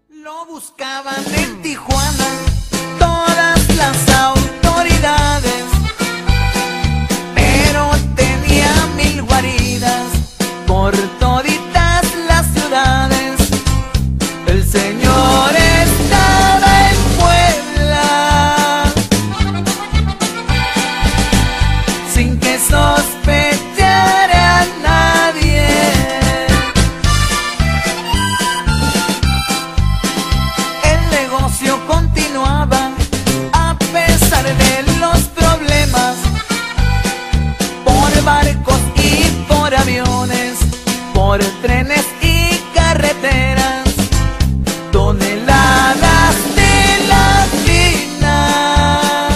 Lo buscaban en Tijuana todas las autoridades, pero tenía 1000 guaridas por toditas las ciudades. El señor estaba en Puebla sin que sospechara nadie. El negocio continuaba a pesar de los problemas, por barcos y por aviones, por trenes y carreteras. Toneladas de la fina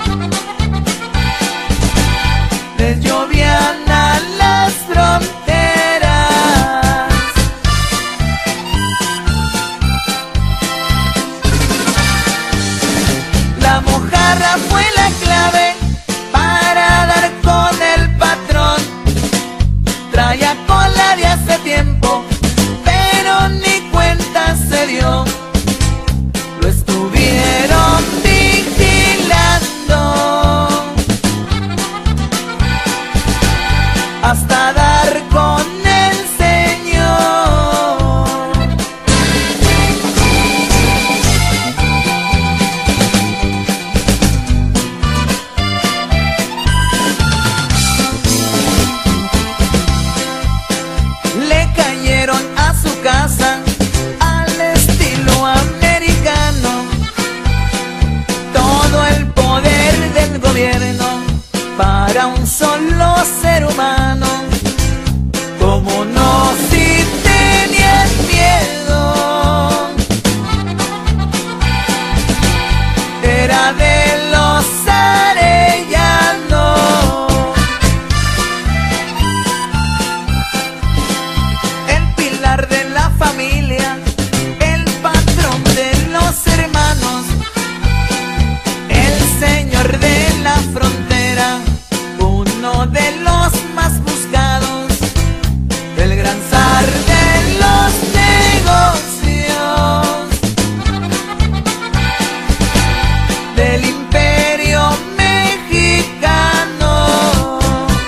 les llovían a las fronteras. La mojarra fue la clave para dar con el patrón. Traía cola de hace tiempo, pero ni cuenta se dio. Lo estuvieron vigilando hasta dar con el señor. Le cayeron a su casa al estilo americano todo el poder del gobierno para un solo ser humano. Como no, si tenían miedo, era de los arellanos. El pilar de la familia, el patrón de los hermanos, el señor de la frontera, uno de los más buscados, el gran zar de los negocios del imperio mexicano.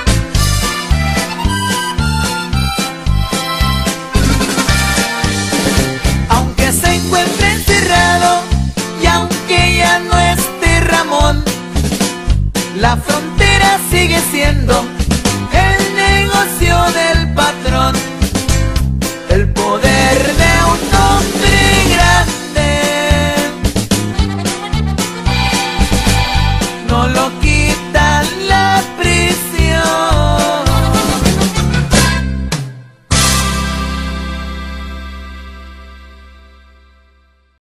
Aunque se encuentre encerrado y aunque ya no esté Ramón, la frontera sigue siendo